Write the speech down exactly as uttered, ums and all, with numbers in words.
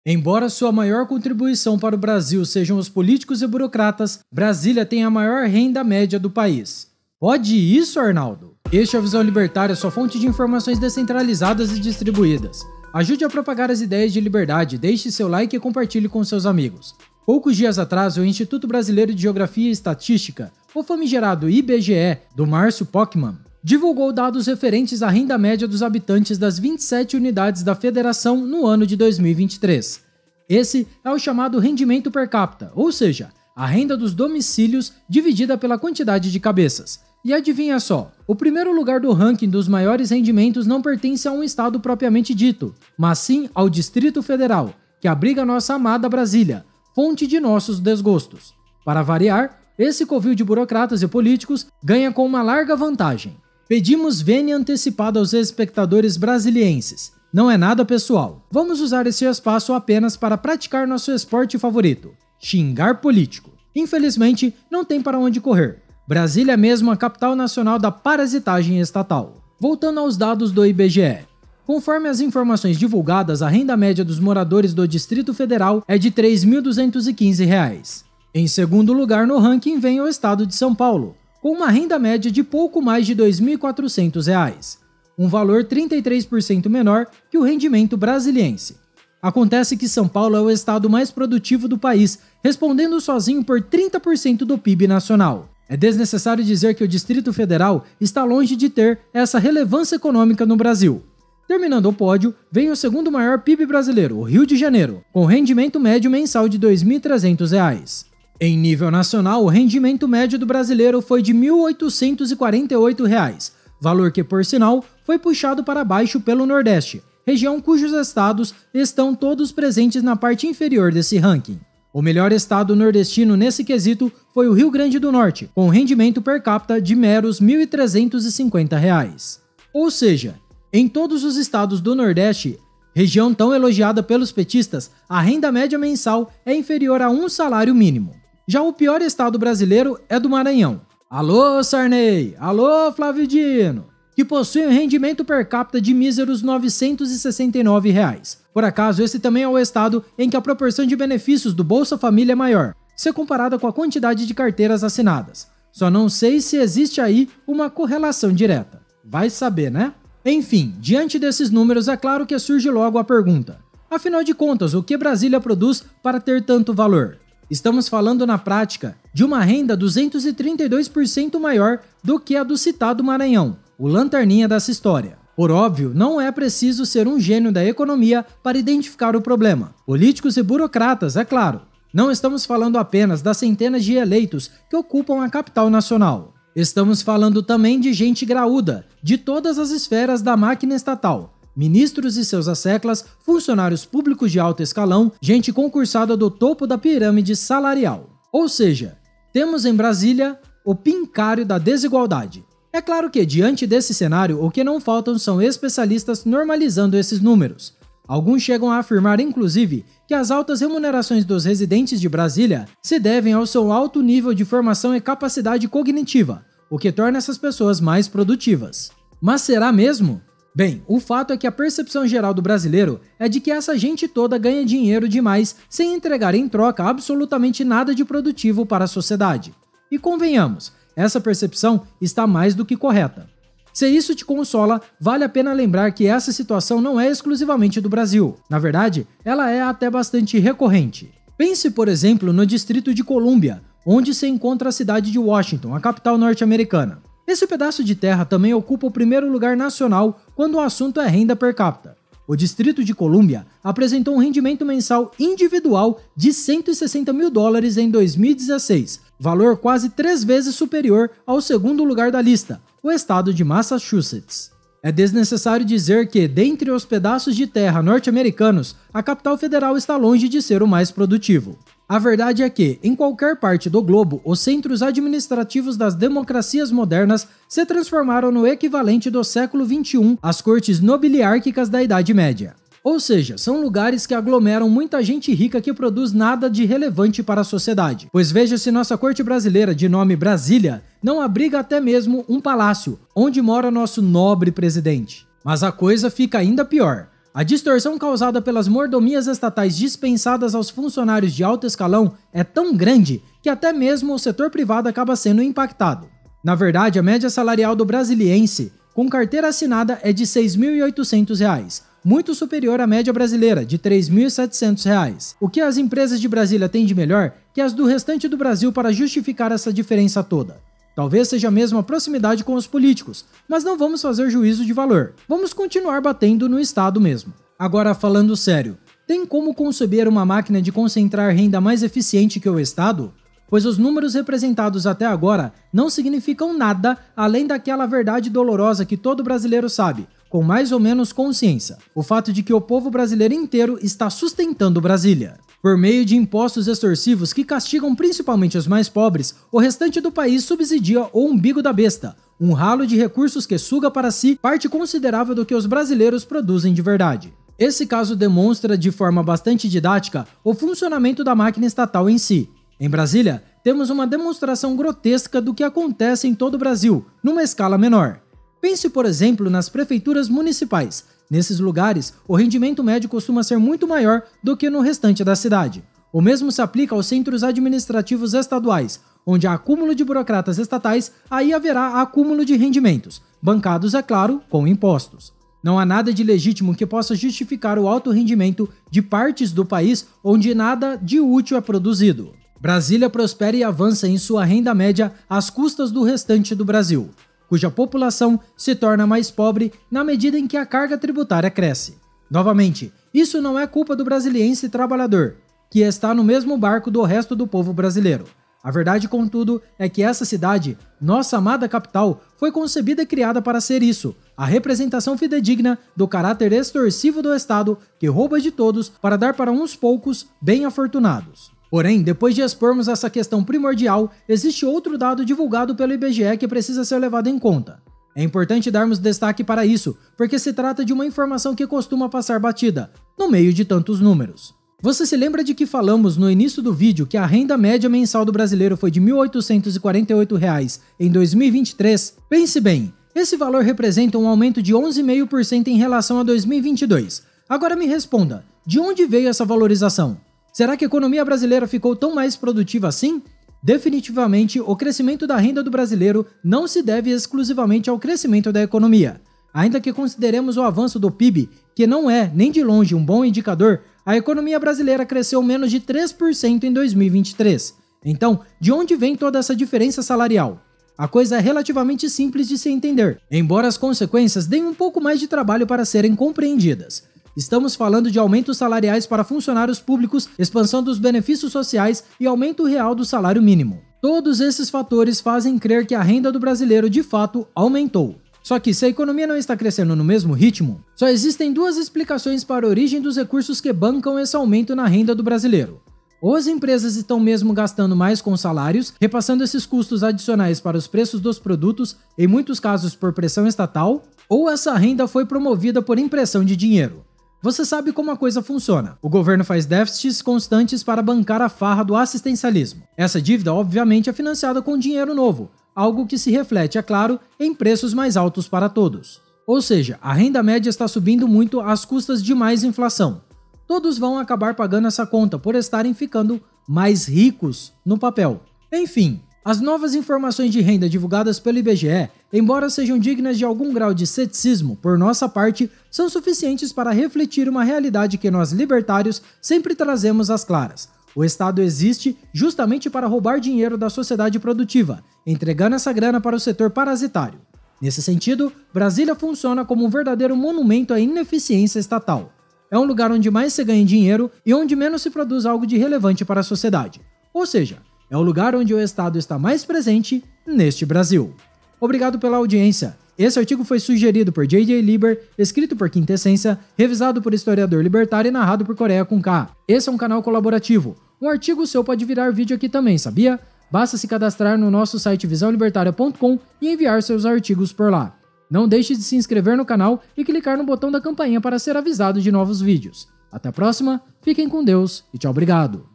Embora sua maior contribuição para o Brasil sejam os políticos e burocratas, Brasília tem a maior renda média do país. Pode isso, Arnaldo? Este é o Visão Libertária, sua fonte de informações descentralizadas e distribuídas. Ajude a propagar as ideias de liberdade, deixe seu like e compartilhe com seus amigos. Poucos dias atrás, o Instituto Brasileiro de Geografia e Estatística, o famigerado I B G E, do Márcio Pockmann, divulgou dados referentes à renda média dos habitantes das vinte e sete unidades da federação no ano de dois mil e vinte e três. Esse é o chamado rendimento per capita, ou seja, a renda dos domicílios dividida pela quantidade de cabeças. E adivinha só, o primeiro lugar do ranking dos maiores rendimentos não pertence a um estado propriamente dito, mas sim ao Distrito Federal, que abriga nossa amada Brasília, fonte de nossos desgostos. Para variar, esse covil de burocratas e políticos ganha com uma larga vantagem. Pedimos vênia antecipada aos espectadores brasilienses. Não é nada pessoal. Vamos usar esse espaço apenas para praticar nosso esporte favorito, xingar político. Infelizmente, não tem para onde correr. Brasília é mesmo a capital nacional da parasitagem estatal. Voltando aos dados do I B G E. Conforme as informações divulgadas, a renda média dos moradores do Distrito Federal é de três mil duzentos e quinze reais. Em segundo lugar no ranking vem o estado de São Paulo, com uma renda média de pouco mais de dois mil e quatrocentos reais, um valor trinta e três por cento menor que o rendimento brasiliense. Acontece que São Paulo é o estado mais produtivo do país, respondendo sozinho por trinta por cento do P I B nacional. É desnecessário dizer que o Distrito Federal está longe de ter essa relevância econômica no Brasil. Terminando o pódio, vem o segundo maior P I B brasileiro, o Rio de Janeiro, com rendimento médio mensal de dois mil e trezentos reais. Em nível nacional, o rendimento médio do brasileiro foi de mil oitocentos e quarenta e oito reais, valor que, por sinal, foi puxado para baixo pelo Nordeste, região cujos estados estão todos presentes na parte inferior desse ranking. O melhor estado nordestino nesse quesito foi o Rio Grande do Norte, com rendimento per capita de meros mil trezentos e cinquenta reais. Ou seja, em todos os estados do Nordeste, região tão elogiada pelos petistas, a renda média mensal é inferior a um salário mínimo. Já o pior estado brasileiro é do Maranhão. Alô, Sarney! Alô, Flávio Dino! Que possui um rendimento per capita de míseros novecentos e sessenta e nove reais. Por acaso, esse também é o estado em que a proporção de benefícios do Bolsa Família é maior, se comparada com a quantidade de carteiras assinadas. Só não sei se existe aí uma correlação direta. Vai saber, né? Enfim, diante desses números, é claro que surge logo a pergunta. Afinal de contas, o que Brasília produz para ter tanto valor? Estamos falando na prática de uma renda duzentos e trinta e dois por cento maior do que a do citado Maranhão, o lanterninha dessa história. Por óbvio, não é preciso ser um gênio da economia para identificar o problema. Políticos e burocratas, é claro. Não estamos falando apenas das centenas de eleitos que ocupam a capital nacional. Estamos falando também de gente graúda, de todas as esferas da máquina estatal. Ministros e seus asseclas, funcionários públicos de alto escalão, gente concursada do topo da pirâmide salarial. Ou seja, temos em Brasília o pincário da desigualdade. É claro que, diante desse cenário, o que não faltam são especialistas normalizando esses números. Alguns chegam a afirmar, inclusive, que as altas remunerações dos residentes de Brasília se devem ao seu alto nível de formação e capacidade cognitiva, o que torna essas pessoas mais produtivas. Mas será mesmo? Bem, o fato é que a percepção geral do brasileiro é de que essa gente toda ganha dinheiro demais sem entregar em troca absolutamente nada de produtivo para a sociedade. E convenhamos, essa percepção está mais do que correta. Se isso te consola, vale a pena lembrar que essa situação não é exclusivamente do Brasil. Na verdade, ela é até bastante recorrente. Pense, por exemplo, no Distrito de Colômbia, onde se encontra a cidade de Washington, a capital norte-americana. Esse pedaço de terra também ocupa o primeiro lugar nacional quando o assunto é renda per capita. O Distrito de Colômbia apresentou um rendimento mensal individual de cento e sessenta mil dólares em dois mil e dezesseis, valor quase três vezes superior ao segundo lugar da lista, o estado de Massachusetts. É desnecessário dizer que, dentre os pedaços de terra norte-americanos, a capital federal está longe de ser o mais produtivo. A verdade é que, em qualquer parte do globo, os centros administrativos das democracias modernas se transformaram no equivalente do século vinte e um às cortes nobiliárquicas da Idade Média. Ou seja, são lugares que aglomeram muita gente rica que produz nada de relevante para a sociedade. Pois veja se nossa corte brasileira, de nome Brasília, não abriga até mesmo um palácio, onde mora nosso nobre presidente. Mas a coisa fica ainda pior. A distorção causada pelas mordomias estatais dispensadas aos funcionários de alto escalão é tão grande que até mesmo o setor privado acaba sendo impactado. Na verdade, a média salarial do brasiliense com carteira assinada é de seis mil e oitocentos reais, muito superior à média brasileira, de três mil e setecentos reais. O que as empresas de Brasília têm de melhor que as do restante do Brasil para justificar essa diferença toda? Talvez seja mesmo a proximidade com os políticos, mas não vamos fazer juízo de valor. Vamos continuar batendo no Estado mesmo. Agora, falando sério, tem como conceber uma máquina de concentrar renda mais eficiente que o Estado? Pois os números representados até agora não significam nada além daquela verdade dolorosa que todo brasileiro sabe, com mais ou menos consciência, o fato de que o povo brasileiro inteiro está sustentando Brasília. Por meio de impostos extorsivos que castigam principalmente os mais pobres, o restante do país subsidia o umbigo da besta, um ralo de recursos que suga para si parte considerável do que os brasileiros produzem de verdade. Esse caso demonstra de forma bastante didática o funcionamento da máquina estatal em si. Em Brasília, temos uma demonstração grotesca do que acontece em todo o Brasil, numa escala menor. Pense, por exemplo, nas prefeituras municipais. Nesses lugares, o rendimento médio costuma ser muito maior do que no restante da cidade. O mesmo se aplica aos centros administrativos estaduais, onde há acúmulo de burocratas estatais, aí haverá acúmulo de rendimentos, bancados, é claro, com impostos. Não há nada de legítimo que possa justificar o alto rendimento de partes do país onde nada de útil é produzido. Brasília prospera e avança em sua renda média às custas do restante do Brasil, cuja população se torna mais pobre na medida em que a carga tributária cresce. Novamente, isso não é culpa do brasiliense trabalhador, que está no mesmo barco do resto do povo brasileiro. A verdade, contudo, é que essa cidade, nossa amada capital, foi concebida e criada para ser isso, a representação fidedigna do caráter extorsivo do Estado que rouba de todos para dar para uns poucos bem afortunados. Porém, depois de expormos essa questão primordial, existe outro dado divulgado pelo I B G E que precisa ser levado em conta. É importante darmos destaque para isso, porque se trata de uma informação que costuma passar batida, no meio de tantos números. Você se lembra de que falamos no início do vídeo que a renda média mensal do brasileiro foi de mil oitocentos e quarenta e oito reais em dois mil e vinte e três? Pense bem, esse valor representa um aumento de onze vírgula cinco por cento em relação a dois mil e vinte e dois. Agora me responda, de onde veio essa valorização? Será que a economia brasileira ficou tão mais produtiva assim? Definitivamente, o crescimento da renda do brasileiro não se deve exclusivamente ao crescimento da economia. Ainda que consideremos o avanço do P I B, que não é, nem de longe, um bom indicador, a economia brasileira cresceu menos de três por cento em dois mil e vinte e três. Então, de onde vem toda essa diferença salarial? A coisa é relativamente simples de se entender, embora as consequências deem um pouco mais de trabalho para serem compreendidas. Estamos falando de aumentos salariais para funcionários públicos, expansão dos benefícios sociais e aumento real do salário mínimo. Todos esses fatores fazem crer que a renda do brasileiro de fato aumentou. Só que se a economia não está crescendo no mesmo ritmo, só existem duas explicações para a origem dos recursos que bancam esse aumento na renda do brasileiro. Ou as empresas estão mesmo gastando mais com salários, repassando esses custos adicionais para os preços dos produtos, em muitos casos por pressão estatal, ou essa renda foi promovida por impressão de dinheiro. Você sabe como a coisa funciona. O governo faz déficits constantes para bancar a farra do assistencialismo. Essa dívida, obviamente, é financiada com dinheiro novo, algo que se reflete, é claro, em preços mais altos para todos. Ou seja, a renda média está subindo muito às custas de mais inflação. Todos vão acabar pagando essa conta por estarem ficando mais ricos no papel. Enfim, as novas informações de renda divulgadas pelo I B G E, embora sejam dignas de algum grau de ceticismo por nossa parte, são suficientes para refletir uma realidade que nós libertários sempre trazemos às claras. O Estado existe justamente para roubar dinheiro da sociedade produtiva, entregando essa grana para o setor parasitário. Nesse sentido, Brasília funciona como um verdadeiro monumento à ineficiência estatal. É um lugar onde mais se ganha dinheiro e onde menos se produz algo de relevante para a sociedade. Ou seja, é o lugar onde o Estado está mais presente neste Brasil. Obrigado pela audiência. Esse artigo foi sugerido por J J Lieber, escrito por Quintessência, revisado por historiador libertário e narrado por Coreia com K. Esse é um canal colaborativo. Um artigo seu pode virar vídeo aqui também, sabia? Basta se cadastrar no nosso site visão libertária ponto com e enviar seus artigos por lá. Não deixe de se inscrever no canal e clicar no botão da campainha para ser avisado de novos vídeos. Até a próxima, fiquem com Deus e tchau, obrigado!